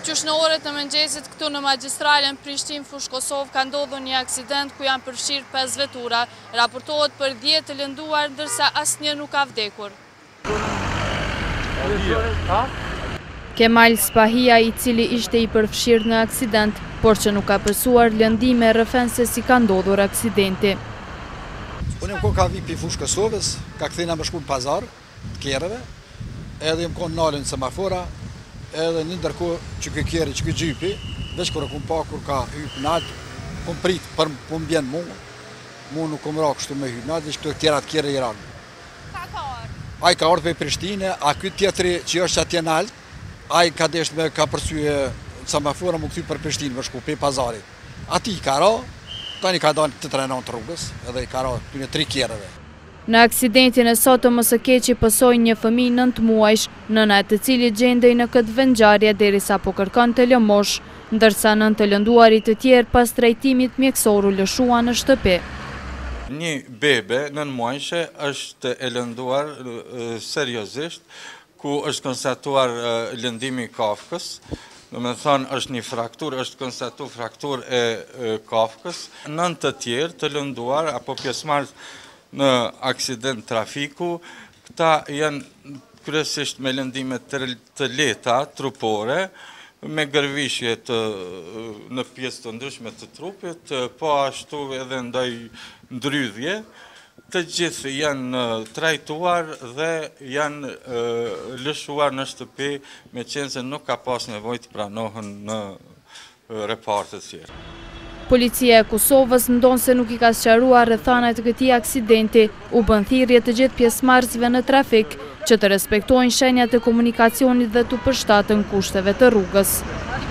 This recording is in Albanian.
Qysh në orët në mëngjesit këtu në magjistralen Prishtinë-Fushë Kosovë ka ndodhur një aksident ku janë përfshirë 5 vetura. Raportohet për 10 të lënduar, ndërsa asnjë nuk ka vdekur. Kemal Spahia, i cili ishte i përfshirë në aksident, por që nuk ka pësuar lëndime rrëfen se si ka ndodhur aksidenti. Unë jam ka vi për Fushë Kosovës, ka këthina më shku në pazar, të kjereve, edhe jam konë nalën semafora, edhe një ndërkohë që këtë kjeri, që këtë gjypi, veç kërë kom pa kur ka hypë nalë, kom pritë për më bjenë mu nuk kom ra kështu me hypë nalë, veç këtë tjera të kjere i ranë. Ka orë? A i ka orë për Prishtine, a këtë tjetëri që është që atje nalë, a i ka deshtë me ka përsyje semafora më këthy për Prishtinë më shku, për pazarit. Ati i ka ra, tani ka dalë të trenon të rrugës, edhe i ka ra të një 3 kjereve. Në aksidentin e sot të Mësëkeqi pësoj një fëmijë 9 muajsh, nëna e të cili gjendej në këtë vendngjarje derisa po kërkon të lëmosh, ndërsa 9 të lënduarit të tjerë pas trajtimit mjekësor u lëshua në shtëpi. Një bebe 9 muajshe është e lënduar seriozisht, ku është konstatuar lëndimi i kafkës. Do me thonë është një fraktur, është konstatuar fraktur e kafkës. 9 të tjerë të lënduar apo pjesëmarrës në aksident trafiku, këta janë kryesisht me lëndime të lehta, trupore, me gërvishje në pjesë të ndryshme të trupit, po ashtu edhe ndaj ndrydhje. Të gjithë janë trajtuar dhe janë lëshuar në shtëpi, me qenë se nuk ka pas nevojë të pranohen në reparte të tjera. Policia e Kosovës ndonë se nuk i ka sqaruar rrethanat të këtij aksidenti, u bën thirrje të gjithë pjesëmarrësve në trafik që të respektojnë shenjat e komunikacionit dhe të përshtatën kushteve të rrugës.